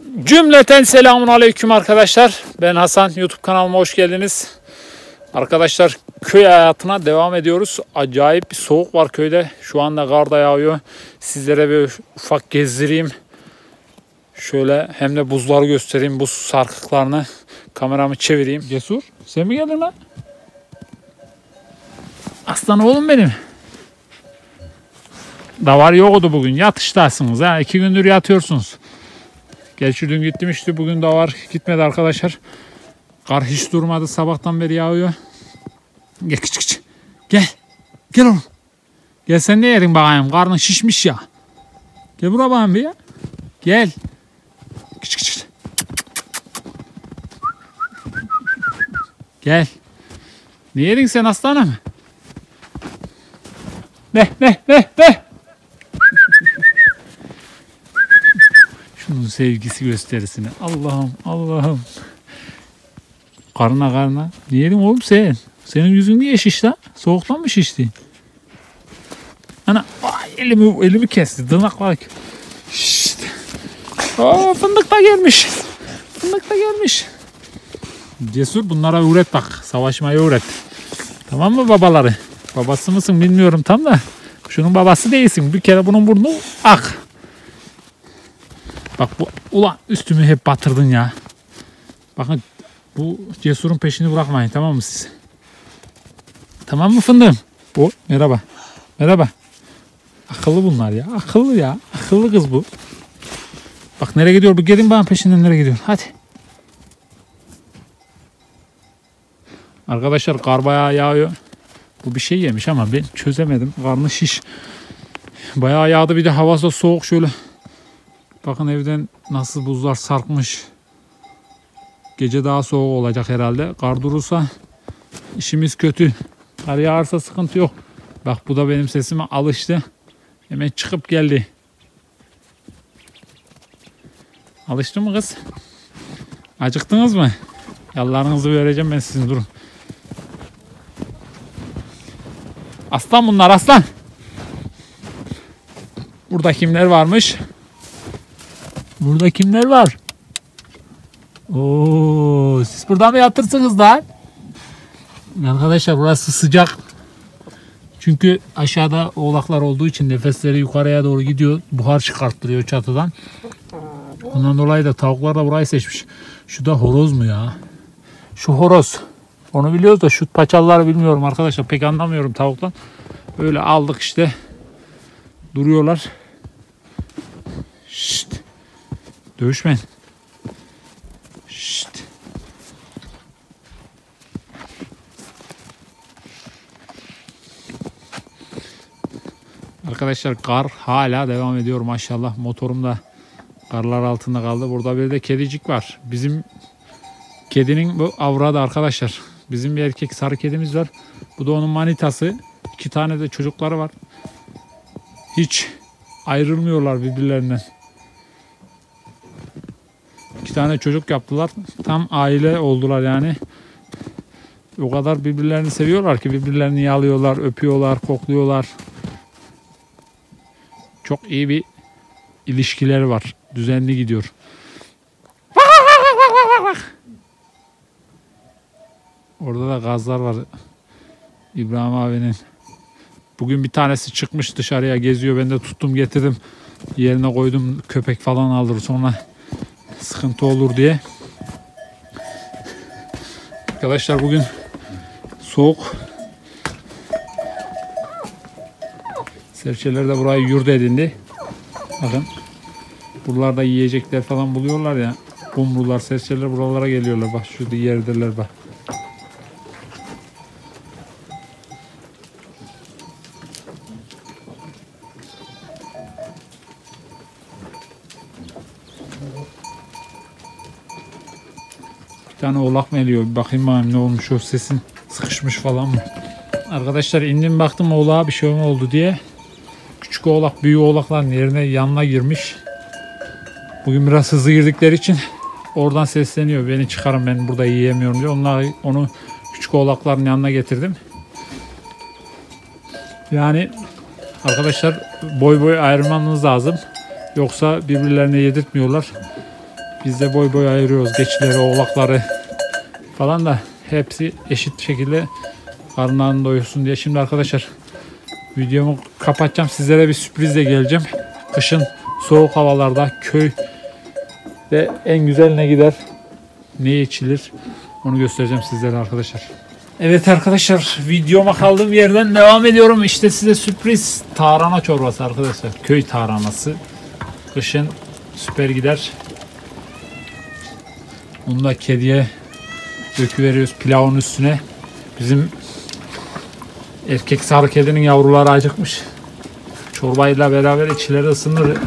Cümleten selamun aleyküm arkadaşlar. Ben Hasan. YouTube kanalıma hoş geldiniz. Arkadaşlar köy hayatına devam ediyoruz. Acayip bir soğuk var köyde. Şu anda kar da yağıyor. Sizlere bir ufak gezdireyim. Şöyle hem de buzları göstereyim. Buz sarkıklarını. Kameramı çevireyim. Cesur sen mi geldin lan? Aslan oğlum benim. Davar yoktu bugün. Yatıştasınız ha. 2 gündür yatıyorsunuz. Gerçi dün gittim işte, bugün de var. Gitmedi arkadaşlar. Kar hiç durmadı. Sabahtan beri yağıyor. Gel küçük. Gel. Gel oğlum. Gel sen ne yerin bakayım. Karnın şişmiş ya. Gel buraya bakayım bir ya. Gel. Küçük. Gel. Ne yedin sen aslanım? Ne. Şunun sevgisi gösterisini. Allah'ım. Karnına. Ne yedin oğlum sen? Senin yüzün niye şiş lan? Soğuktan mı şişti? Ana elimi kesti. Tırnaklar. Şşt. Fındık da gelmiş. Cesur bunlara öğret bak. Savaşmayı öğret. Tamam mı babaları? Babası mısın bilmiyorum tam da. Şunun babası değilsin. Bir kere bunun burnu ak. Bak bu ulan üstümü hep batırdın ya. Bakın bu Cesur'un peşini bırakmayın, tamam mı siz? Tamam mı fındığım? O merhaba. Akıllı bunlar ya. Akıllı kız bu. Bak nereye gidiyor bu? Gelin bana peşinden, nereye gidiyor? Hadi. Arkadaşlar kar bayağı yağıyor. Bu bir şey yemiş ama ben çözemedim. Karnı şiş. Bayağı yağdı, bir de havası da soğuk şöyle. Bakın evden nasıl buzlar sarkmış. Gece daha soğuk olacak herhalde. Kar durursa işimiz kötü. Kar yağarsa sıkıntı yok. Bak bu da benim sesime alıştı. Hemen çıkıp geldi. Alıştı mı kız? Acıktınız mı? Yallarınızı vereceğim ben sizin, durun. Aslan bunlar, aslan. Burada kimler varmış? Burada kimler var? Oo, siz burada mı yatırsınız lan? Arkadaşlar burası sıcak. Çünkü aşağıda oğlaklar olduğu için nefesleri yukarıya doğru gidiyor. Buhar çıkarttırıyor çatıdan. Ondan dolayı da tavuklar da burayı seçmiş. Şu da horoz mu ya? Şu horoz. Onu biliyoruz da şu paçalıları bilmiyorum arkadaşlar. Pek anlamıyorum tavuktan. Öyle aldık işte. Duruyorlar. Şşt. Dövüşmeyin. Şşt. Arkadaşlar kar hala devam ediyor maşallah. Motorum da karlar altında kaldı. Burada bir de kedicik var. Bizim kedinin bu avradı arkadaşlar. Bizim bir erkek sarı kedimiz var. Bu da onun manitası. 2 tane de çocukları var. Hiç ayrılmıyorlar birbirlerinden. 2 tane çocuk yaptılar. Tam aile oldular yani. O kadar birbirlerini seviyorlar ki birbirlerini yalıyorlar, öpüyorlar, kokluyorlar. Çok iyi bir ilişkileri var. Düzenli gidiyor. Orada da gazlar var. İbrahim abinin. Bugün bir tanesi çıkmış dışarıya geziyor. Ben de tuttum getirdim. Yerine koydum. Köpek falan alır sonra sıkıntı olur diye. Arkadaşlar bugün soğuk. Serçeler de burayı yurt edindi. Bakın. Buralarda yiyecekler falan buluyorlar ya. Kumrular, serçeler buralara geliyorlar. Bak şurada yerdeler bak. Bir tane oğlak mı eliyor? Bir bakayım bakayım ne olmuş, o sesin sıkışmış falan mı? Arkadaşlar indim baktım oğlağa bir şey mi oldu diye. Küçük oğlak büyük oğlakların yanına girmiş. Bugün biraz hızlı girdikleri için oradan sesleniyor. Beni çıkarın, ben burada yiyemiyorum diye. Onu küçük oğlakların yanına getirdim. Yani arkadaşlar boy ayırmamız lazım. Yoksa birbirlerine yedirtmiyorlar. Biz de boy boy ayırıyoruz. Geçileri, oğlakları falan da hepsi eşit şekilde karnlarını doyursun diye. Şimdi arkadaşlar videomu kapatacağım. Sizlere bir sürprizle geleceğim. Kışın soğuk havalarda köyde en güzel ne gider, ne içilir onu göstereceğim sizlere arkadaşlar. Evet arkadaşlar, videoma kaldığım yerden devam ediyorum. İşte size sürpriz tarhana çorbası arkadaşlar. Köy tarhanası. Kışın süper gider. Bunu da kediye döküveriyoruz pilavın üstüne. Bizim erkek sarı kedinin yavruları acıkmış. Çorbayla beraber içleri ısınır.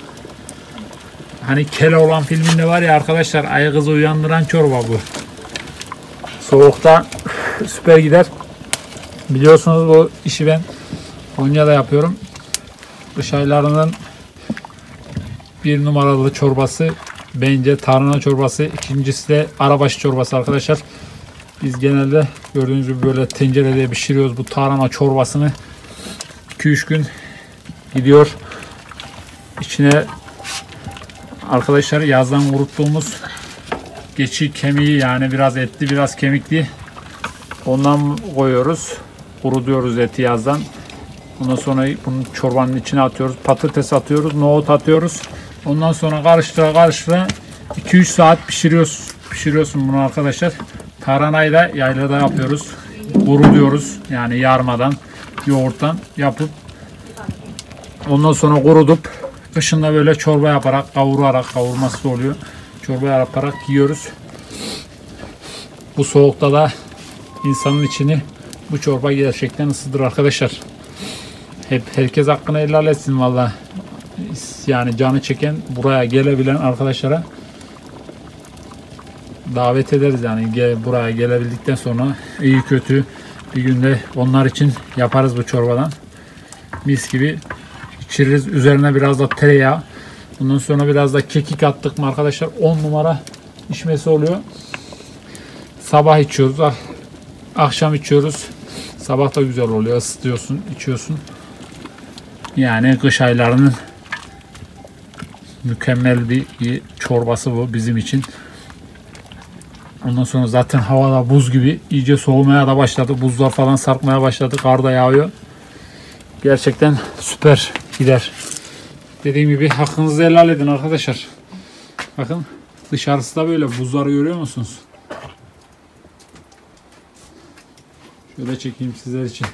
Hani Keloğlan filminde var ya arkadaşlar, ayı kızı uyandıran çorba bu. Soğukta süper gider. Biliyorsunuz bu işi ben Konya'da yapıyorum. Kış aylarının bir numaralı çorbası bence tarhana çorbası. İkincisi de arabaşı çorbası arkadaşlar. Biz genelde gördüğünüz gibi böyle tencerede pişiriyoruz bu tarhana çorbasını. 2-3 gün gidiyor. İçine arkadaşlar yazdan kuruttuğumuz geçi kemiği, yani biraz etli biraz kemikli, ondan koyuyoruz. Kurutuyoruz eti yazdan. Ondan sonra bunu çorbanın içine atıyoruz. Patates atıyoruz, nohut atıyoruz. Ondan sonra karıştıra 2-3 saat pişiriyorsun bunu arkadaşlar. Tarhanayı da yaylada yapıyoruz. Kurutuyoruz. Yani yarmadan, yoğurttan yapıp ondan sonra kurutup kışında böyle çorba yaparak, kavurması da oluyor. Çorba yaparak yiyoruz. Bu soğukta da insanın içini bu çorba gerçekten ısıtır arkadaşlar. Herkes hakkını helal etsin valla. Yani canı çeken, buraya gelebilen arkadaşlara davet ederiz yani. Buraya gelebildikten sonra iyi kötü bir günde onlar için yaparız bu çorbadan. Mis gibi içiririz. Üzerine biraz da tereyağı. Bundan sonra biraz da kekik attık mı arkadaşlar 10 numara içmesi oluyor. Sabah içiyoruz, akşam içiyoruz. Sabah da güzel oluyor. Isıtıyorsun, içiyorsun. Yani kış aylarının mükemmel bir çorbası bu bizim için. Ondan sonra zaten havada buz gibi, iyice soğumaya da başladı. Buzlar falan sarkmaya başladı. Kar da yağıyor. Gerçekten süper gider. Dediğim gibi hakkınızı helal edin arkadaşlar. Bakın dışarısı da böyle, buzları görüyor musunuz? Şöyle çekeyim sizler için.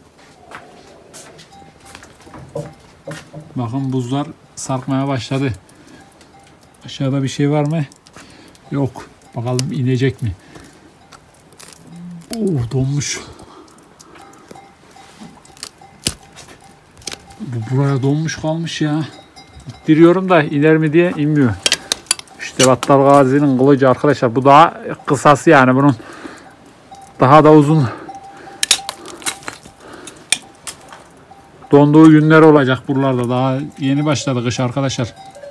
Bakın buzlar sarkmaya başladı. Aşağıda bir şey var mı? Yok. Bakalım inecek mi? Donmuş. Bu buraya donmuş kalmış ya. İttiriyorum da iner mi diye inmiyor. İşte Battal Gazi'nin kılıcı arkadaşlar. Bu daha kısası yani, bunun daha da uzun donduğu günler olacak buralarda. Daha yeni başladı kış arkadaşlar.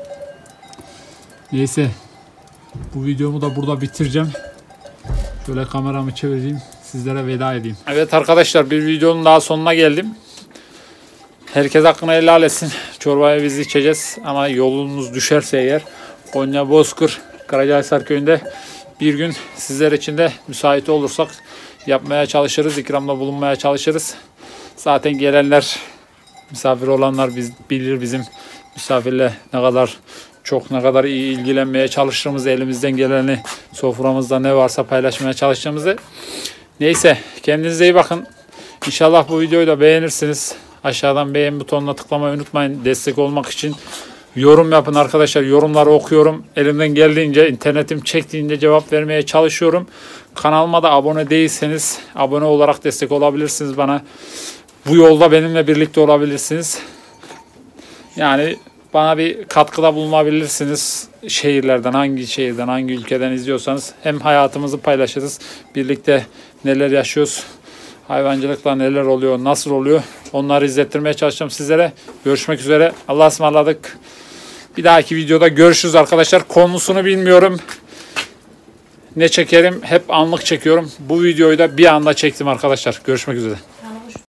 Neyse. Bu videomu da burada bitireceğim. Şöyle kameramı çevireyim. Sizlere veda edeyim. Evet arkadaşlar, bir videonun daha sonuna geldim. Herkes hakkını helal etsin. Çorbayı biz içeceğiz. Ama yolunuz düşerse eğer Konya Bozkır Karacahisar köyünde bir gün sizler için de müsait olursak yapmaya çalışırız. İkramda bulunmaya çalışırız. Zaten gelenler, misafir olanlar bilir bizim misafirle ne kadar çok, ne kadar iyi ilgilenmeye çalıştığımızı, elimizden geleni, soframızda ne varsa paylaşmaya çalıştığımızı. Neyse, kendinize iyi bakın. İnşallah bu videoyu da beğenirsiniz. Aşağıdan beğen butonuna tıklamayı unutmayın. Destek olmak için yorum yapın arkadaşlar. Yorumları okuyorum. Elimden geldiğince, internetim çektiğinde cevap vermeye çalışıyorum. Kanalıma da abone değilseniz abone olarak destek olabilirsiniz bana. Bu yolda benimle birlikte olabilirsiniz. Yani bana bir katkıda bulunabilirsiniz. Şehirlerden, hangi şehirden, hangi ülkeden izliyorsanız hem hayatımızı paylaşırız. Birlikte neler yaşıyoruz, hayvancılıkla neler oluyor, nasıl oluyor, onları izlettirmeye çalışacağım sizlere. Görüşmek üzere. Allah'a ısmarladık. Bir dahaki videoda görüşürüz arkadaşlar. Konusunu bilmiyorum. Ne çekerim? Hep anlık çekiyorum. Bu videoyu da bir anda çektim arkadaşlar. Görüşmek üzere.